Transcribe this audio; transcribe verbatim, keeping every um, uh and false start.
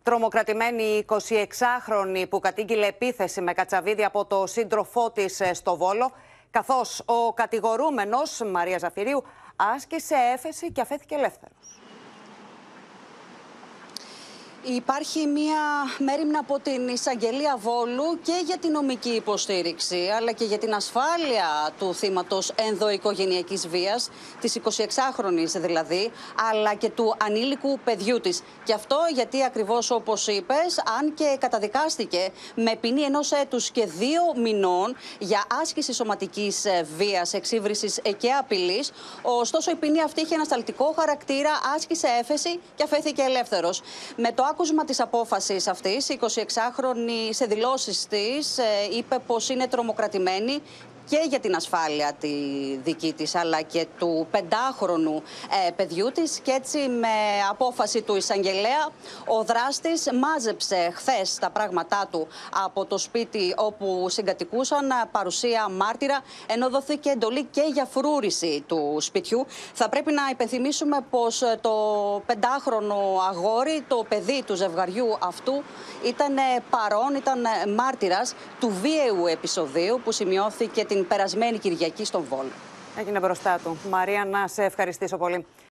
Τρομοκρατημένη εικοσιεξάχρονη που κατήγγειλε επίθεση με κατσαβίδι από το σύντροφό της στο Βόλο, καθώς ο κατηγορούμενος, Μαρία Ζαφυρίου, άσκησε έφεση και αφέθηκε ελεύθερος. Υπάρχει μία μέριμνα από την εισαγγελία Βόλου και για την νομική υποστήριξη, αλλά και για την ασφάλεια του θύματος ενδοοικογενειακής βίας, της εικοσιεξάχρονης δηλαδή, αλλά και του ανήλικου παιδιού της. Και αυτό γιατί ακριβώς όπως είπες, αν και καταδικάστηκε με ποινή ενός έτους και δύο μηνών για άσκηση σωματικής βίας, εξύβρισης και απειλής, ωστόσο η ποινή αυτή είχε ανασταλτικό χαρακτήρα, άσκησε έφεση και αφέθηκε ελεύθερος. Με το άκουσμα της απόφασης αυτής, η εικοσιεξάχρονη σε δηλώσεις της είπε πως είναι τρομοκρατημένη και για την ασφάλεια τη δική της, αλλά και του πεντάχρονου ε, παιδιού της. Και έτσι με απόφαση του εισαγγελέα, ο δράστης μάζεψε χθες τα πράγματά του από το σπίτι όπου συγκατοικούσαν, παρουσία μάρτυρα, ενώ δόθηκε εντολή και για φρούρηση του σπιτιού. Θα πρέπει να υπενθυμίσουμε πως το πεντάχρονο αγόρι, το παιδί του ζευγαριού αυτού, ήταν παρόν, ήταν μάρτυρας του βίαιου επεισοδίου που σημειώθηκε την περασμένη Κυριακή στον Βόλο. Έγινε μπροστά του. Μαρία, να σε ευχαριστήσω πολύ.